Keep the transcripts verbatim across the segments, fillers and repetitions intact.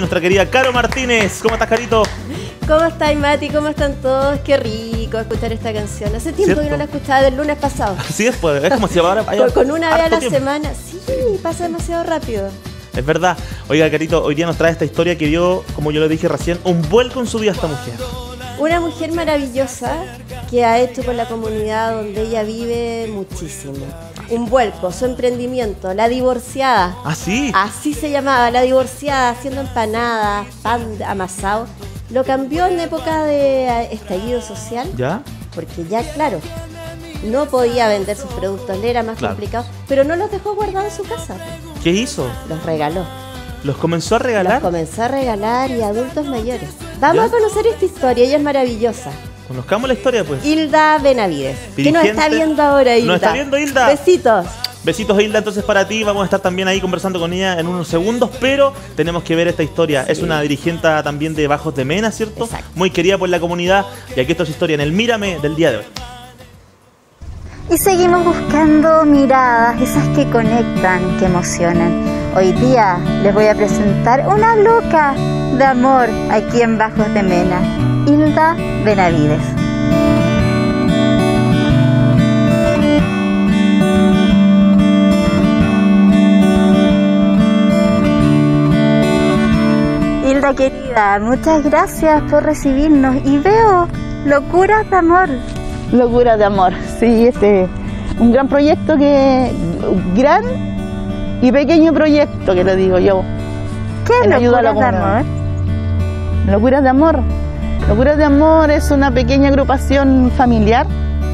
Nuestra querida Caro Martínez. ¿Cómo estás, Carito? ¿Cómo estáis, Mati? ¿Cómo están todos? Qué rico escuchar esta canción. Hace tiempo ¿Cierto? que no la escuchaba, del lunes pasado. Así es, pues, es como si ahora Con, con una vez a la tiempo. semana. Sí, pasa demasiado rápido. Es verdad. Oiga, Carito, hoy día nos trae esta historia que dio, como yo lo dije recién, un vuelco en su vida esta mujer. Una mujer maravillosa que ha hecho con la comunidad donde ella vive muchísimo. Un vuelco, su emprendimiento, La Divorciada. ¿Ah, sí? Así se llamaba, La Divorciada, haciendo empanadas, pan amasado. Lo cambió en época de estallido social. ¿Ya? Porque ya, claro, no podía vender sus productos, le era más Claro. complicado, pero no los dejó guardados en su casa. ¿Qué hizo? Los regaló. ¿Los comenzó a regalar? Los comenzó a regalar y a adultos mayores. Vamos ¿Ya? a conocer esta historia, ella es maravillosa. Conozcamos la historia, pues. Hilda Benavides, que nos Dirigente. está viendo ahora, Hilda. ¿Nos está viendo, Hilda? Besitos. Besitos, Hilda, entonces para ti. Vamos a estar también ahí conversando con ella en unos segundos, pero tenemos que ver esta historia. Sí. Es una dirigente también de Bajos de Mena, ¿cierto? Exacto. Muy querida por la comunidad. Y aquí está su historia en el Mírame del día de hoy. Y seguimos buscando miradas, esas que conectan, que emocionan. Hoy día les voy a presentar una loca de amor aquí en Bajos de Mena, Hilda Benavides. Hilda querida, muchas gracias por recibirnos y veo Locuras de Amor. Locura de amor, sí, este un gran proyecto que gran y pequeño proyecto que le digo yo. ¿Qué es en ayuda a la Locuras de comunidad. Amor? Locuras de amor. Locuras de amor es una pequeña agrupación familiar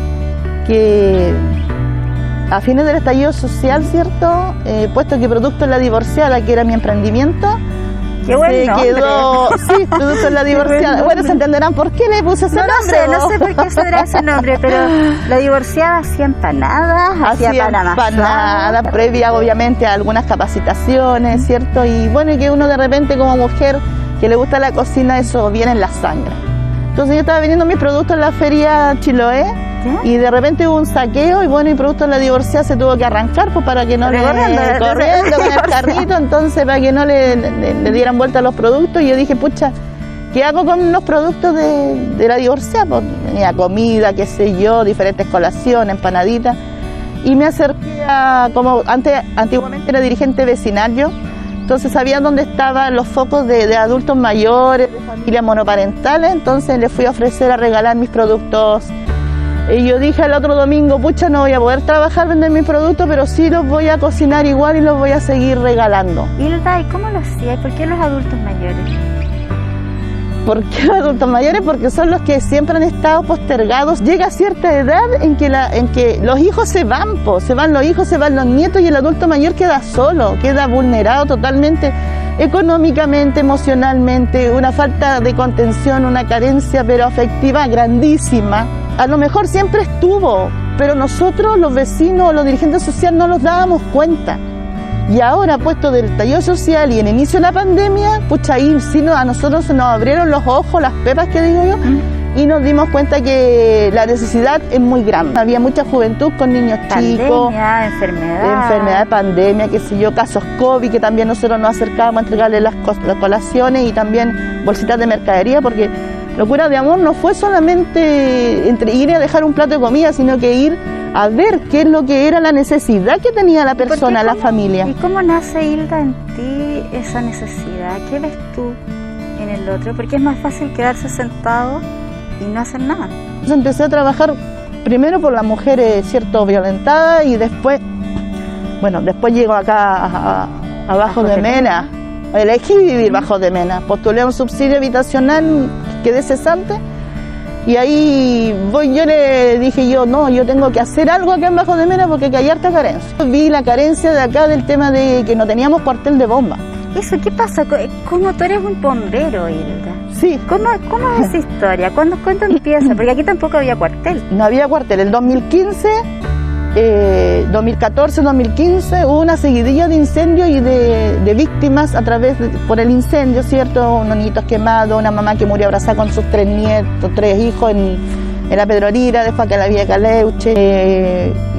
que a fines del estallido social, ¿cierto? Eh, puesto que producto de La Divorciada, que era mi emprendimiento, Qué buen se nombre. quedó, sí, producto de La Divorciada. Bueno, se entenderán por qué le puse ese No, no nombre. sé, no sé por qué se dará ese nombre, pero La Divorciada hacía empanadas, hacía Hacía pan amasado. empanada, previa obviamente a algunas capacitaciones, ¿cierto? Y bueno, y que uno de repente como mujer que le gusta la cocina, eso viene en la sangre. Entonces yo estaba vendiendo mis productos en la feria Chiloé ¿Sí? y de repente hubo un saqueo y bueno, y producto de La Divorciada se tuvo que arrancar pues para que no le Corriendo, corriendo con el carrito, entonces para que no le, le- le dieran vuelta a los productos y yo dije, pucha, ¿qué hago con los productos de, de La Divorciada? Pues tenía comida, qué sé yo, diferentes colaciones, empanaditas. Y me acerqué a, como antes, antiguamente era dirigente vecinal yo, entonces sabía dónde estaban los focos de, de adultos mayores, de familias monoparentales, entonces les fui a ofrecer a regalar mis productos. Y yo dije el otro domingo, pucha, no voy a poder trabajar, vender mis productos, pero sí los voy a cocinar igual y los voy a seguir regalando. Hilda, ¿y cómo lo hacía? ¿Y por qué los adultos mayores? ¿Por qué los adultos mayores? Porque son los que siempre han estado postergados. Llega cierta edad en que, la, en que los hijos se van, po, se van los hijos, se van los nietos y el adulto mayor queda solo, queda vulnerado totalmente económicamente, emocionalmente, una falta de contención, una carencia pero afectiva grandísima. A lo mejor siempre estuvo, pero nosotros los vecinos, los dirigentes sociales no nos dábamos cuenta. Y ahora, puesto del estallido social y en inicio de la pandemia, pucha, ahí sí no, a nosotros se nos abrieron los ojos, las pepas que digo yo, y nos dimos cuenta que la necesidad es muy grande. Había mucha juventud con niños chicos, Pandemia, enfermedad. enfermedad, pandemia, qué sé yo, casos COVID, que también nosotros nos acercábamos a entregarle las, cos- las colaciones y también bolsitas de mercadería, porque Locura de Amor no fue solamente entre ir a dejar un plato de comida, sino que ir a ver qué es lo que era la necesidad que tenía la ¿Por qué? persona, la ¿Cómo- familia. ¿Y cómo nace, Hilda, en ti esa necesidad? ¿Qué ves tú en el otro? Porque es más fácil quedarse sentado y no hacer nada. Entonces empecé a trabajar primero por las mujeres, cierto, violentadas y después, bueno, después llego acá a, a, a Bajos de Mena. Elegí vivir Bajos de Mena, postulé un subsidio habitacional, quedé cesante y ahí voy, yo le dije yo, no, yo tengo que hacer algo acá en Bajos de Mena porque hay harta carencia. Vi la carencia de acá del tema de que no teníamos cuartel de bomba. Eso, ¿qué pasa? ¿Cómo tú eres un bombero, Hilda? Sí, ¿Cómo, cómo es esa historia? ¿Cuándo, ¿Cuándo empieza? Porque aquí tampoco había cuartel. no había cuartel. En dos mil quince, eh, dos mil catorce, dos mil quince hubo una seguidilla de incendios y de, de víctimas a través de, por el incendio, ¿cierto? Unos niñitos quemados, una mamá que murió abrazada con sus tres nietos, tres hijos en, en la Pedrolira, después que la Vía Caleuche. Eh,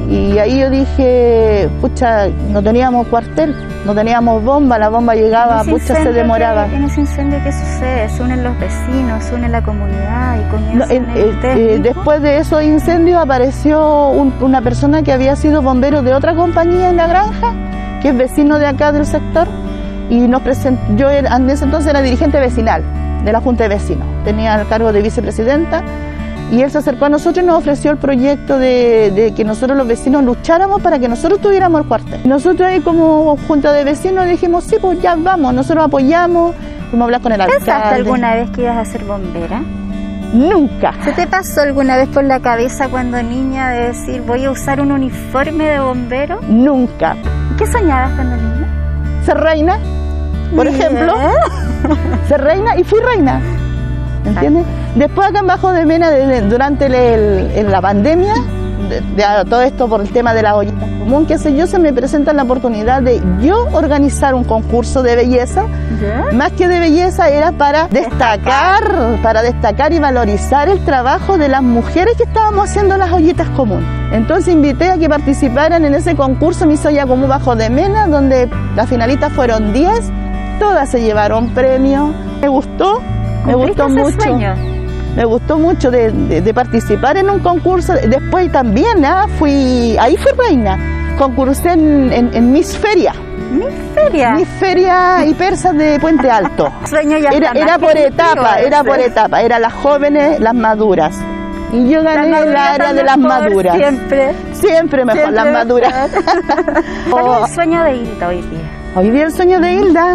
Y ahí yo dije, pucha, no teníamos cuartel, no teníamos bomba, la bomba llegaba, pucha, se demoraba. Que, en ese incendio, ¿qué sucede? Se unen los vecinos, se une la comunidad y comienzan no, eh, el eh, Después de esos incendios apareció un, una persona que había sido bombero de otra compañía en la granja, que es vecino de acá del sector, y nos presentó. Yo en ese entonces era dirigente vecinal de la Junta de Vecinos, tenía el cargo de vicepresidenta. Y él se acercó a nosotros y nos ofreció el proyecto de, de que nosotros los vecinos lucháramos para que nosotros tuviéramos el cuartel. Nosotros ahí como junta de vecinos dijimos, sí, pues ya vamos, nosotros apoyamos, fuimos a hablar con el alcalde. ¿Pensaste alguna vez que ibas a ser bombera? Nunca. ¿Se te pasó alguna vez por la cabeza cuando niña de decir, voy a usar un uniforme de bombero? Nunca. ¿Qué soñabas cuando niña? Ser reina, por Bien. ejemplo. Ser reina y fui reina. ¿Entiendes? Después acá en Bajo de Mena, de, de, durante el, el, el, la pandemia, de, de, todo esto por el tema de las ollitas común, qué sé yo, se me presenta la oportunidad de yo organizar un concurso de belleza. ¿Yeah? Más que de belleza era para destacar, destacar, para destacar y valorizar el trabajo de las mujeres que estábamos haciendo las ollitas común. Entonces invité a que participaran en ese concurso Miss Olla Común Bajo de Mena, donde las finalistas fueron diez, todas se llevaron premio. Me gustó. Me gustó mucho, sueño? me gustó mucho de, de, de participar en un concurso. Después también, ¿eh? fui, ahí fui reina, concursé en, en, en Miss Feria. ¿Miss Feria? Miss Feria y Persas de Puente Alto. Sueño ya era, era por etapa, era por etapa, era las jóvenes, las maduras. Y yo gané el área de las maduras. Siempre. Siempre mejor, siempre las maduras. ¿Cuál es el sueño de Hilda hoy día? Hoy día el sueño de Hilda.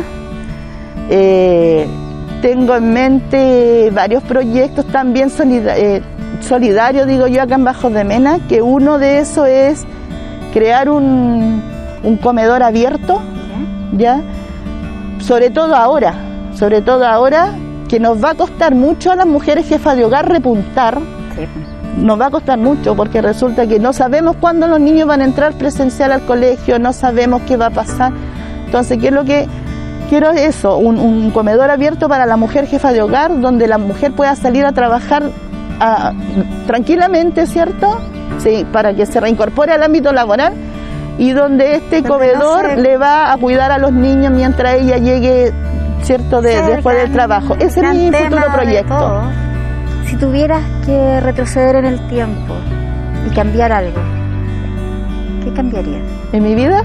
Eh, Tengo en mente varios proyectos también solidar eh, solidarios, digo yo, acá en Bajo de Mena, que uno de esos es crear un, un comedor abierto, ¿ya? Sobre todo ahora, sobre todo ahora, que nos va a costar mucho a las mujeres jefas de hogar repuntar, sí. Nos va a costar mucho porque resulta que no sabemos cuándo los niños van a entrar presencial al colegio, no sabemos qué va a pasar. Entonces, ¿qué es lo que quiero? Eso, un, un comedor abierto para la mujer jefa de hogar, donde la mujer pueda salir a trabajar a, tranquilamente, ¿cierto? Sí, para que se reincorpore al ámbito laboral, y donde este donde comedor no se... le va a cuidar a los niños mientras ella llegue, ¿cierto?, de, sí, después del trabajo. Ese es mi futuro proyecto. Si tuvieras que retroceder en el tiempo y cambiar algo, ¿qué cambiarías? ¿En mi vida?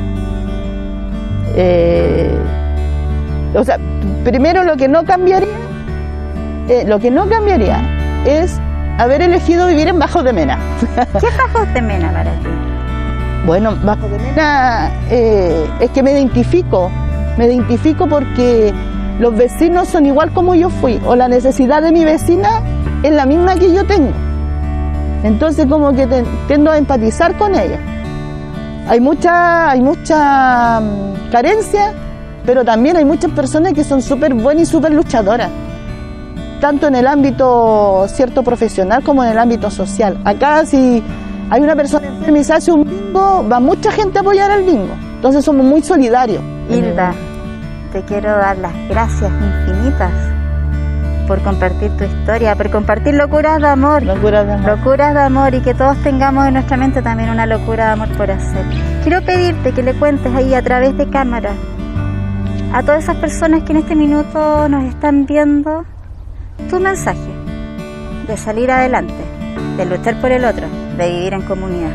Eh... O sea, primero lo que no cambiaría, eh, lo que no cambiaría es haber elegido vivir en Bajo de Mena. ¿Qué es Bajo de Mena para ti? Bueno, Bajo de Mena eh, es que me identifico, me identifico porque los vecinos son igual como yo fui, o la necesidad de mi vecina es la misma que yo tengo. Entonces como que te, tiendo a empatizar con ella. Hay mucha, hay mucha um, carencia, pero también hay muchas personas que son súper buenas y súper luchadoras, tanto en el ámbito cierto profesional como en el ámbito social. Acá si hay una persona enferma y se hace un bingo, va mucha gente a apoyar al bingo, entonces somos muy solidarios. Hilda, te quiero dar las gracias infinitas por compartir tu historia, por compartir locuras de amor, locuras de amor, locuras de amor, y que todos tengamos en nuestra mente también una locura de amor por hacer. Quiero pedirte que le cuentes ahí a través de cámara a todas esas personas que en este minuto nos están viendo tu mensaje de salir adelante, de luchar por el otro, de vivir en comunidad.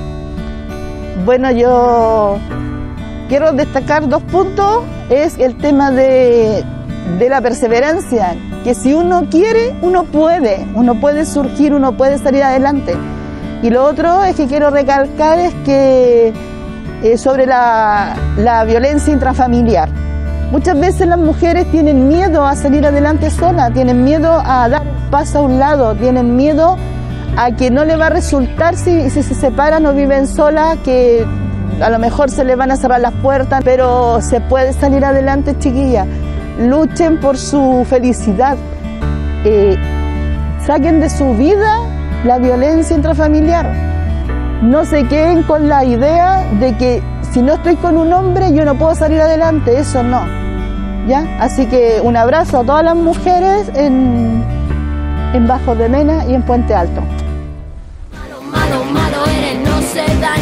Bueno, yo quiero destacar dos puntos. Es el tema de, de la perseverancia, que si uno quiere, uno puede, uno puede surgir, uno puede salir adelante. Y lo otro es que quiero recalcar es que eh, sobre la, la violencia intrafamiliar. Muchas veces las mujeres tienen miedo a salir adelante solas, tienen miedo a dar un paso a un lado, tienen miedo a que no le va a resultar si, si se separan o viven solas, que a lo mejor se les van a cerrar las puertas, pero se puede salir adelante, chiquillas. Luchen por su felicidad, eh, saquen de su vida la violencia intrafamiliar. No se queden con la idea de que si no estoy con un hombre yo no puedo salir adelante, eso no, ¿ya? Así que un abrazo a todas las mujeres en, en Bajo de Mena y en Puente Alto. Malo, malo, malo eres, no se daña.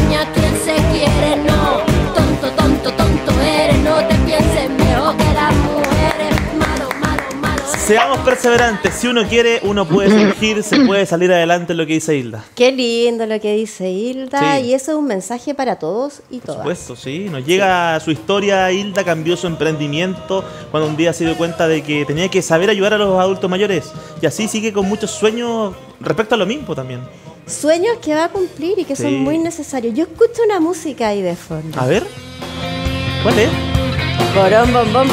se quiere, no. Tonto, tonto, tonto eres, no te pienses mejor que las mujeres. Malo, malo, malo. Seamos perseverantes, si uno quiere, uno puede surgir, se puede salir adelante, es lo que dice Hilda. Qué lindo lo que dice Hilda, Sí. y eso es un mensaje para todos y Por todas. supuesto, sí. Nos llega su historia. Hilda cambió su emprendimiento cuando un día se dio cuenta de que tenía que saber ayudar a los adultos mayores. Y así sigue con muchos sueños respecto a lo mismo también. Sueños que va a cumplir y que Sí. son muy necesarios. Yo escucho una música ahí de fondo. A ver. ¿Cuál es? Borón, bombón,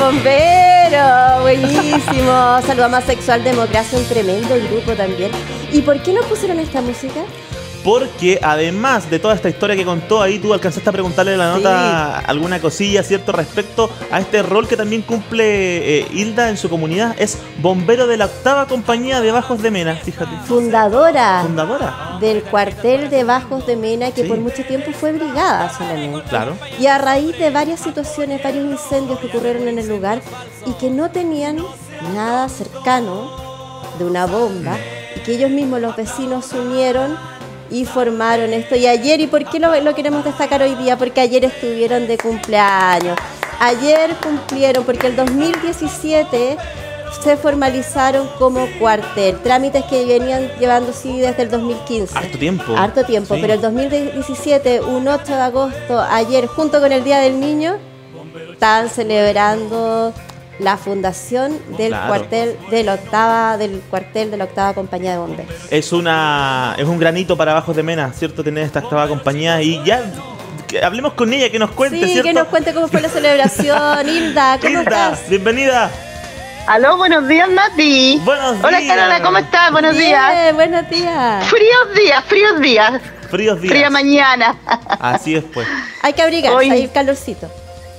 bombero. Buenísimo. Saludamos a Sexual Democracia, un tremendo grupo también. ¿Y por qué no pusieron esta música? Porque además de toda esta historia que contó, ahí tú alcanzaste a preguntarle en la Sí. nota alguna cosilla, ¿cierto? Respecto a este rol que también cumple eh, Hilda en su comunidad. Es bombero de la octava compañía de Bajos de Mena, fíjate. Fundadora Fundadora. del cuartel de Bajos de Mena, que Sí. por mucho tiempo fue brigada solamente. Claro. Y a raíz de varias situaciones, varios incendios que ocurrieron en el lugar y que no tenían nada cercano de una bomba, y que ellos mismos, los vecinos, se unieron y formaron esto. Y ayer, ¿y por qué lo, lo queremos destacar hoy día? Porque ayer estuvieron de cumpleaños. Ayer cumplieron, porque el dos mil diecisiete se formalizaron como cuartel. Trámites que venían llevando sí desde el dos mil quince. Harto tiempo. Harto tiempo, Sí. pero el dos mil diecisiete, un ocho de agosto, ayer, junto con el Día del Niño, estaban celebrando la fundación del Claro. cuartel de la octava, del cuartel de la octava compañía de bomberos. Es una es un granito para Bajos de Mena, ¿cierto? Tener esta octava compañía y ya que hablemos con ella, que nos cuente, Sí, ¿cierto? que nos cuente cómo fue la celebración. Hilda, ¿cómo Hilda, estás? bienvenida. Aló, buenos días, Mati. Buenos Hola, días. Carola, ¿cómo estás? Buenos días. Bien, buenos días. Fríos días, fríos días. Fríos días. Fría mañana. Así es, pues. Hay que abrigarse, Hoy- hay calorcito.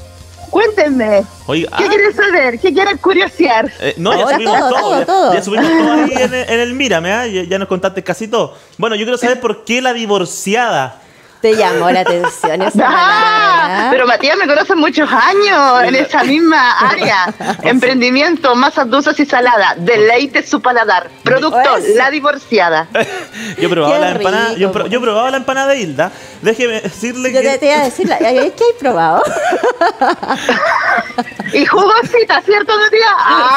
Cuéntenme, Oiga, ¿qué ah, quieren saber? ¿Qué quieren curiosear? eh, no, ya Ahora subimos todo, todo, todo, ya, todo. ya subimos todo ahí en el, en el Mírame, ¿ah? ya, ya nos contaste casi todo. Bueno, yo quiero saber por qué la divorciada. Te llamó la atención esa Ah, palabra. pero Matías me conoce muchos años en esa misma área. Emprendimiento, masas dulces y saladas. Deleite su paladar. Producto, Eso. La Divorciada. Yo he probado Qué la empanada, rico, yo, he pro- pues. yo he probado la empanada de Hilda. Déjeme decirle Yo que te, te iba a decir, ¿qué hay probado? Y jugosita, ¿cierto, Matías?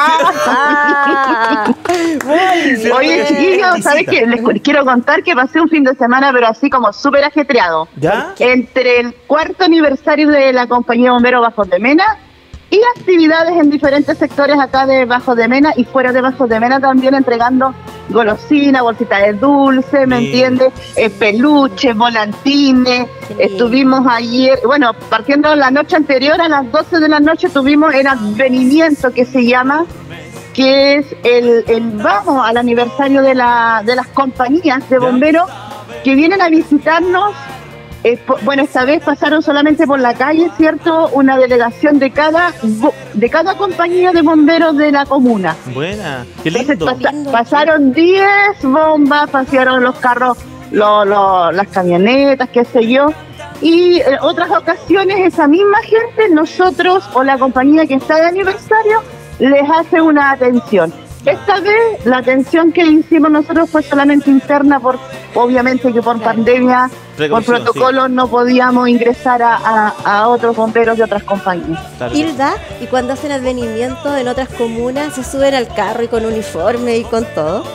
Ah. Ah, muy bien. Oye, chiquillos, ¿sabes qué? Les cu- quiero contar que pasé un fin de semana, pero así como súper ajetreado. ¿Ya? Entre el cuarto aniversario de la compañía de bomberos Bajos de Mena y actividades en diferentes sectores acá de Bajos de Mena y fuera de Bajos de Mena también entregando golosina, bolsitas de dulce, ¿me Sí. entiendes? Eh, peluches, volantines. Qué lindo. Estuvimos ayer, bueno, partiendo la noche anterior, a las doce de la noche tuvimos el advenimiento que se llama, que es el, el vamos al aniversario de, la, de las compañías de Ya. bomberos que vienen a visitarnos. Eh, po- bueno, esta vez pasaron solamente por la calle, ¿cierto? Una delegación de cada bo- de cada compañía de bomberos de la comuna. Buena. Qué Entonces lindo. pasa- Lindo. pasaron diez bombas, pasaron los carros, lo- lo- las camionetas, qué sé yo. Y en otras ocasiones esa misma gente, nosotros o la compañía que está de aniversario, les hace una atención. Esta vez la atención que hicimos nosotros fue solamente interna, por obviamente que por Claro. pandemia, por Precaución, protocolo no podíamos ingresar a, a- a otros bomberos de otras compañías. Claro. Hilda, y cuando hacen advenimiento en otras comunas, se suben al carro y con uniforme y con todo.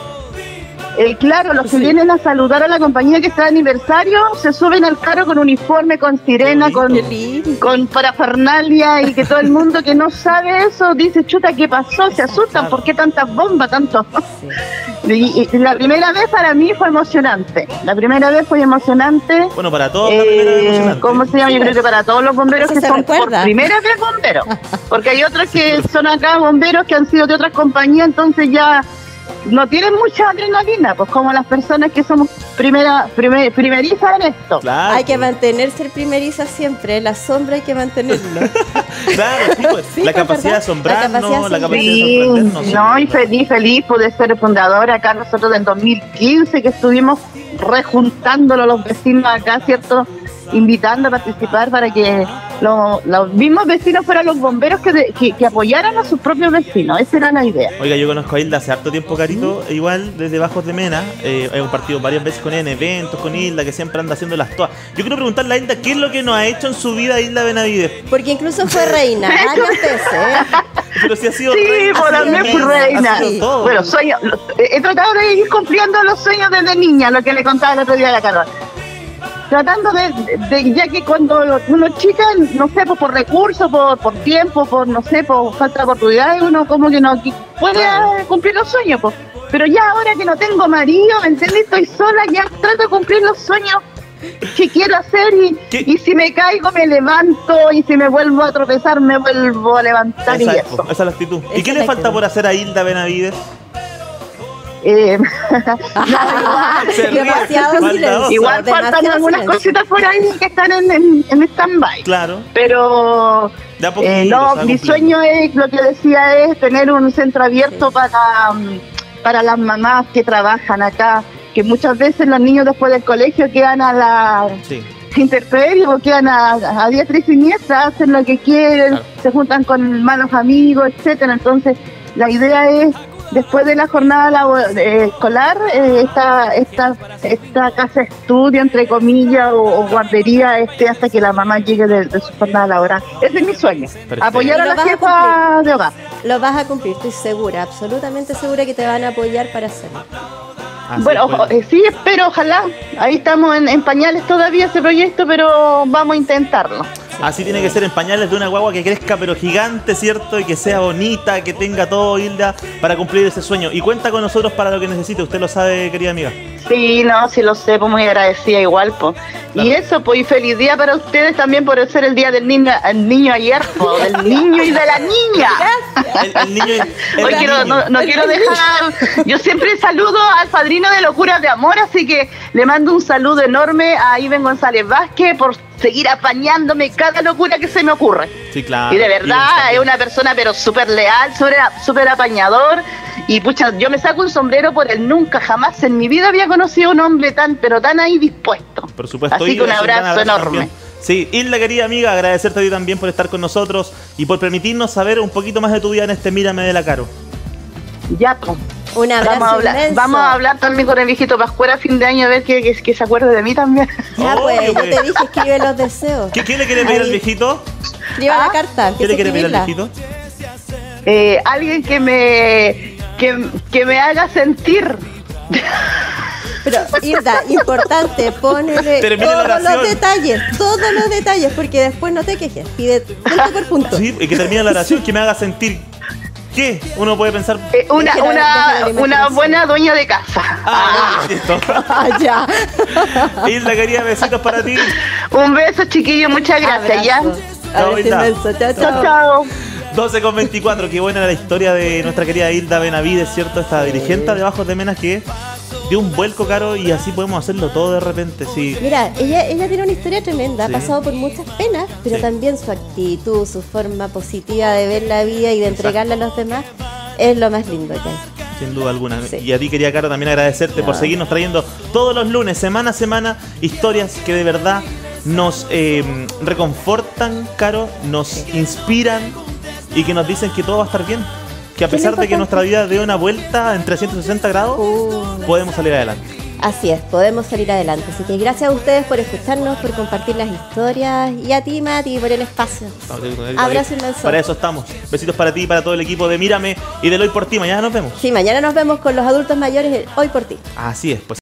Eh, claro, los que Sí. vienen a saludar a la compañía que está de aniversario se suben al carro con uniforme, con sirena, Qué con, lindo. con parafernalia, y que todo el mundo que no sabe eso dice, chuta, ¿qué pasó? Se asustan, Claro. ¿por qué tantas bombas, tanto? Sí. Y, y la primera vez para mí fue emocionante. La primera vez fue emocionante. Bueno, para todos la primera vez Eh, emocionante. ¿Cómo se llama? Yo creo que para todos los bomberos Eso que se son recuerda. por primera vez bomberos. Porque hay otros que son acá bomberos que han sido de otras compañías, entonces ya no tienen mucha adrenalina, pues como las personas que somos primera, primer, primerizas en esto. Claro, Hay que pues. mantenerse el primeriza siempre, la sombra hay que mantenerlo. Claro, sí, pues. Sí, la pues, capacidad de ¿verdad? asombrarnos, La capacidad de la capacidad de Sí, sorprendernos. sí. no, y feliz, feliz pude ser fundadora acá nosotros del dos mil quince, que estuvimos rejuntándolo los vecinos acá, ¿cierto? Invitando a participar para que lo- los mismos vecinos fueran los bomberos que, de- que, que apoyaran a sus propios vecinos. Esa era la idea. Oiga, yo conozco a Hilda hace harto tiempo, Carito, e igual desde Bajos de Mena. Eh, he compartido varias veces con ella en eventos, con Hilda, que siempre anda haciendo las todas. Yo quiero preguntarle a Hilda, ¿qué es lo que nos ha hecho en su vida Hilda Benavides? Porque incluso fue reina varias veces. ¿eh? Pero si ha sido Sí, reina, por ha sido también fui reina, ha reina. sido todo. Bueno, sueño, lo- he tratado de ir cumpliendo los sueños desde niña, lo que le contaba el otro día a la Carol. Tratando de, de- ya que cuando uno es chica, no sé, pues por recursos, por, por tiempo, por no sé, por falta de oportunidades, uno como que no qui- puede Claro. eh, cumplir los sueños, pues. Pero ya ahora que no tengo marido, ¿me entiendes? Estoy sola, ya trato de cumplir los sueños que quiero hacer y, ¿Qué? y si me caigo me levanto y si me vuelvo a tropezar me vuelvo a levantar Esa y es, eso. po, esa es la actitud. ¿Y Esa qué es le la falta actitud. por hacer a Hilda Benavides? Eh, Se ríe. Demasiado Falta silencio. dos. igual faltan demasiado algunas silencio. cositas por ahí que están en, en, en stand-by. Claro. Pero De a poquito, eh, se no, va mi cumpliendo. sueño es, lo que decía, es tener un centro abierto para, mm, para las mamás que trabajan acá, que muchas veces los niños después del colegio quedan a la Sí. intemperie, o quedan a, a diestra y siniestra, hacen lo que quieren, Claro. se juntan con malos amigos, etcétera. Entonces, la idea es, después de la jornada labo- eh, escolar, eh, esta, esta, esta casa estudio, entre comillas, o, o guardería, este, hasta que la mamá llegue de, de su jornada laboral. Ese es mi sueño, Perfecto. apoyar a Y lo la vas a jefa de hogar. Lo vas a cumplir, estoy segura, absolutamente segura que te van a apoyar para hacerlo. Así Bueno, es, ojo, pues. eh, sí, espero, ojalá. Ahí estamos en, en pañales todavía ese proyecto, pero vamos a intentarlo. Así tiene que ser en pañales de una guagua que crezca pero gigante, ¿cierto? Y que sea bonita, que tenga todo, Hilda, para cumplir ese sueño. Y cuenta con nosotros para lo que necesite, usted lo sabe, querida amiga. Sí, no, sí lo sé, pues muy agradecida igual, pues. Claro. Y eso, pues, y feliz día para ustedes también por ser el día del niño, el niño ayer, pues, del niño y de la niña. El, el niño el Hoy quiero, niño. no, no quiero dejar, yo siempre saludo al padrino de Locuras de Amor, así que le mando un saludo enorme a Iben González Vázquez por seguir apañándome cada locura que se me ocurre. Sí, claro. Y de verdad Y- es una persona pero súper leal, súper súper apañador. Y pucha, yo me saco un sombrero por él. Nunca, jamás en mi vida había conocido a un hombre tan, pero tan ahí dispuesto. Por supuesto. Así que Hilda, un es gran abrazo enorme. campeón. Sí, Hilda, querida amiga, agradecerte a ti también por estar con nosotros y por permitirnos saber un poquito más de tu vida en este Mírame de la Caro. Ya, pues. Un abrazo Vamos a, hablar, inmenso. vamos a hablar también con el viejito Pascuera a fin de año a ver que, que, que se acuerde de mí también. Ya Obvio, pues, yo pues. te dije, escribe los deseos. ¿Qué, qué le quiere pedir Ahí. al viejito? Escriba ¿Ah? la carta, ¿Qué empieza le a quiere pedir al escribirla. viejito? Eh, alguien que me que, que me haga sentir. Pero, Hilda, importante, ponele Termina la todos oración. los detalles, todos los detalles, porque después no te quejes. Pide punto por punto. Sí, y que termine la oración, que me haga sentir. ¿Qué? Uno puede pensar. Eh, una, Déjala- una, déjala la una imaginación. buena dueña de casa. Ah, listo. Ah, ya. Hilda, querida, besitos para ti. Un beso, chiquillo, muchas gracias. ¿ya? Abrazo. Chao, Abrazo Hilda. inmenso. Chao, Chao, chao. chao. doce con veinticuatro, qué buena la historia de nuestra querida Hilda Benavides, ¿cierto? Esta dirigente de Bajos de Menas que dio un vuelco, Caro, y así podemos hacerlo todo de repente, sí. Mira, ella, ella tiene una historia tremenda, Sí. ha pasado por muchas penas, pero Sí. también su actitud, su forma positiva de ver la vida y de Exacto. entregarla a los demás es lo más lindo que hay. Sin duda alguna. Sí. Y a ti, quería Caro, también agradecerte por No. seguirnos trayendo todos los lunes, semana a semana, historias que de verdad nos eh, reconfortan, Caro, nos inspiran y que nos dicen que todo va a estar bien. Que a ¿Qué es pesar lo de que nuestra importante? vida dé una vuelta en trescientos sesenta grados, Uh. podemos salir adelante. Así es, podemos salir adelante. Así que gracias a ustedes por escucharnos, por compartir las historias y a ti, Mati, por el espacio. Abrazo inmenso. Para eso estamos. Besitos para ti y para todo el equipo de Mírame y del Hoy por Ti. Mañana nos vemos. Sí, mañana nos vemos con los adultos mayores, el Hoy por Ti. Así es, pues.